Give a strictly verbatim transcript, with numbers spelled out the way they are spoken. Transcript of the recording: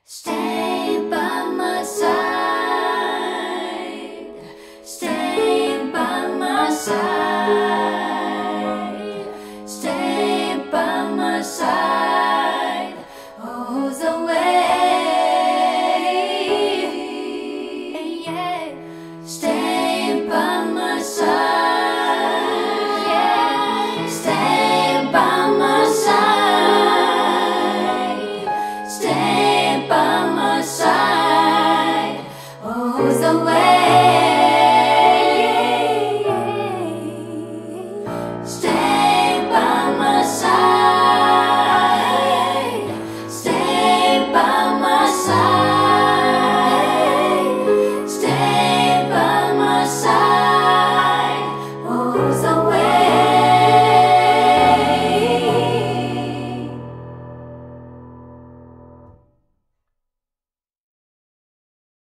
Stay by my side. Stay by my side. Stay by my side all the way. Yeah. Stay by my side. Yeah. Stay by my side. Stay by my side all the way.